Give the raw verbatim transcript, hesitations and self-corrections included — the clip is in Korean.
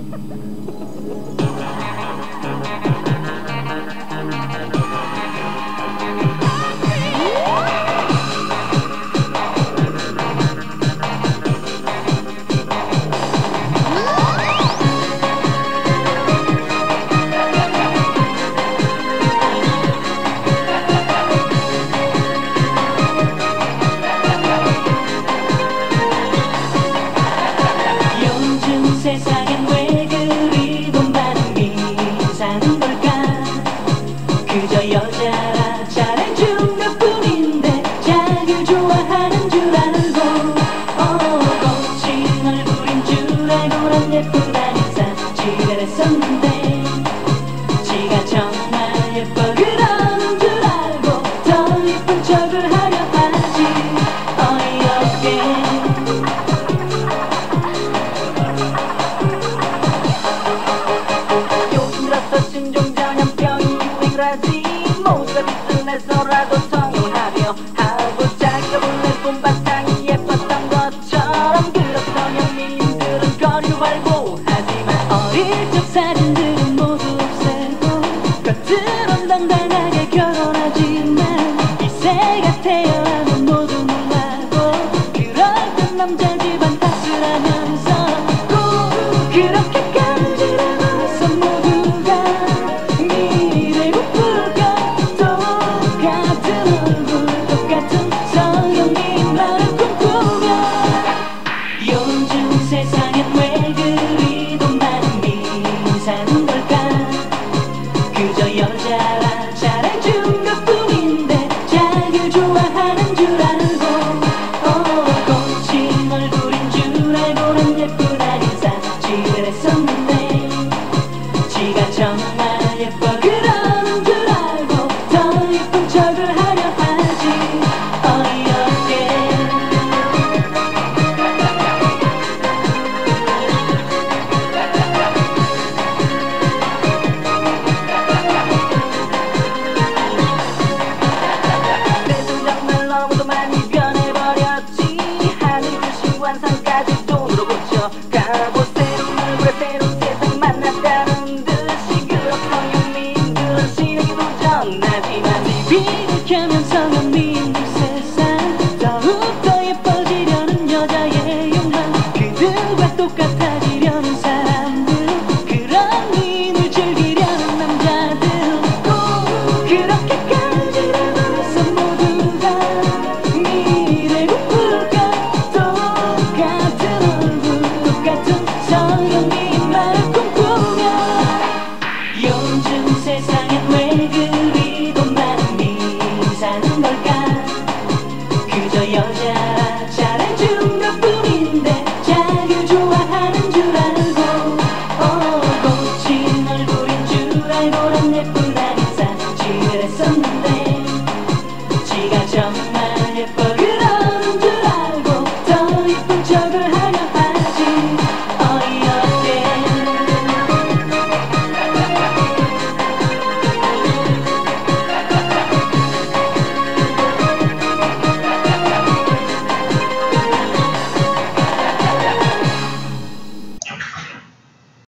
세상엔 왜 그리 돈 많은 미 사는 걸까? 그저 여자라 잘해준 것 뿐인데 자기를 좋아하는 줄 알고 어, 거친 얼굴인 줄 알고 난 예쁘다는 사실을 했었는데 지가 정말 예뻐 그러는 줄 알고 더 예쁜 척을 하려 하지 어이없게. 신종 전염병이 유행을 하지 모습이 튼해서라도 성공하려 하고 자기가 본래 솜바탕이 예뻤던 것처럼 그렇던 연민들은 거리를 wal고 하지만 어릴 적 사진들은 모두 없애고 겉으론 당당하게 결혼하지만 이세가 태어나면 모두 놀라고 그럴 땐 남자 집안 탓을 하면서 꼭 그렇게까지 세상엔 왜 그리 돈 많은 미 사는 걸까? 그저 여자라 잘해준 것 뿐인데 자기를 좋아하는 줄 알고 어, 거친 얼굴인 줄 알고 난 예쁘다는 사실을 했었는데 지가 정말 예뻐 그러는 줄 알고 더 예쁜 척을 하려 하지 어이없게. 너무도 많이 변해버렸지 하늘 주신 환상까지 돈으로 고쳐가고 새로운 얼굴에 새로운 세상 만났다는 듯이 그렇던 연민들은 신에게 도전하지만 티비를 켜면 성연민들 세상 더욱더 예뻐지려는 여자의 욕망 그들과 똑같아지려는 사람들 그런 미인을 즐기려는 남자들 꼭 그렇게까지라도 해서 모두가 세상엔 왜 그리 돈 많은 미 사는 걸까? 그저 여자라 잘해준 것 뿐인데 자기를 좋아하는 줄 알고 어, 거친 얼굴인 줄 알고 난 예쁘다는 사실을 했었는데 지가 정말